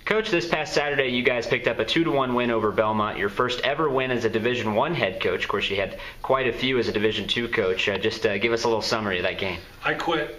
Coach, this past Saturday you guys picked up a 2-1 win over Belmont, your first ever win as a Division I head coach. Of course, you had quite a few as a Division II coach. Just give us a little summary of that game. I quit.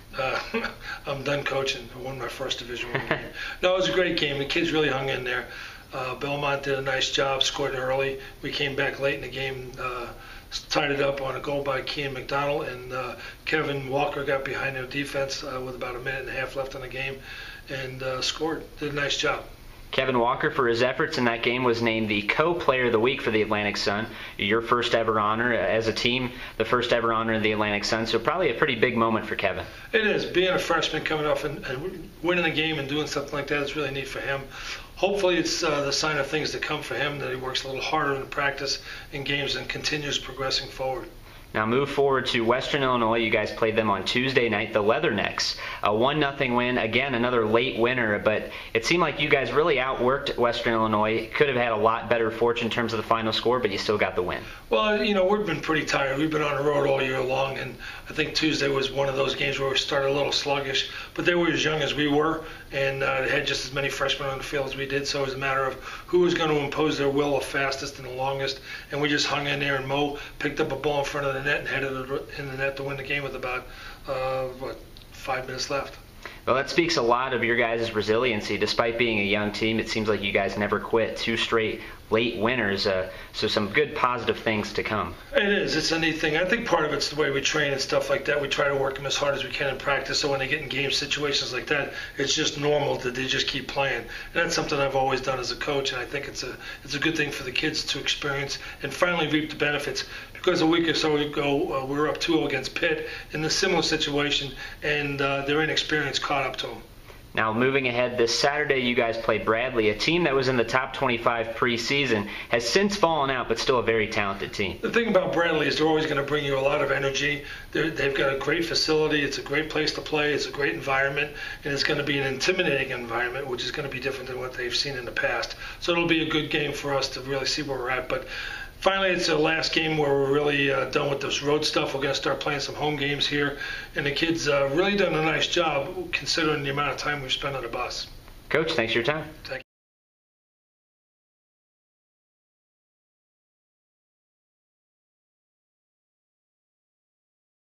I'm done coaching. I won my first Division I game. No, it was a great game. The kids really hung in there. Belmont did a nice job, scored early. We came back late in the game, tied it up on a goal by Kean McDonald, and Kevin Walker got behind their defense with about a minute and a half left in the game and scored. Did a nice job. Kevin Walker, for his efforts in that game, was named the Co-Player of the Week for the Atlantic Sun. Your first ever honor as a team, the first ever honor in the Atlantic Sun, so probably a pretty big moment for Kevin. It is. Being a freshman coming off and winning a game and doing something like that is really neat for him. Hopefully it's the sign of things to come for him, that he works a little harder in practice in games and continues progressing forward. Now move forward to Western Illinois. You guys played them on Tuesday night, the Leathernecks. A 1-0 win. Again, another late winner, but it seemed like you guys really outworked Western Illinois. Could have had a lot better fortune in terms of the final score, but you still got the win. Well, you know, we've been pretty tired. We've been on the road all year long, and I think Tuesday was one of those games where we started a little sluggish, but they were as young as we were, and they had just as many freshmen on the field as we did, so it was a matter of who was going to impose their will the fastest and the longest, and we just hung in there, and Mo picked up a ball in front of the net and headed it in the net to win the game with about 5 minutes left. Well, that speaks a lot of your guys' resiliency. Despite being a young team, it seems like you guys never quit. 2 straight late winners, so some good positive things to come. It is. It's a neat thing. I think part of it's the way we train and stuff like that. We try to work them as hard as we can in practice, so when they get in game situations like that, it's just normal that they just keep playing. And that's something I've always done as a coach, and I think it's a good thing for the kids to experience and finally reap the benefits. Because a week or so ago, we were up 2-0 against Pitt in a similar situation, and their inexperience caught up to them. Now, moving ahead, this Saturday you guys play Bradley, a team that was in the top 25 preseason, has since fallen out, but still a very talented team. The thing about Bradley is they're always going to bring you a lot of energy. They've got a great facility. It's a great place to play. It's a great environment, and it's going to be an intimidating environment, which is going to be different than what they've seen in the past. So it'll be a good game for us to really see where we're at. But finally, it's the last game where we're really done with this road stuff. We're going to start playing some home games here, and the kids really done a nice job considering the amount of time we've spent on the bus. Coach, thanks for your time. Thank you.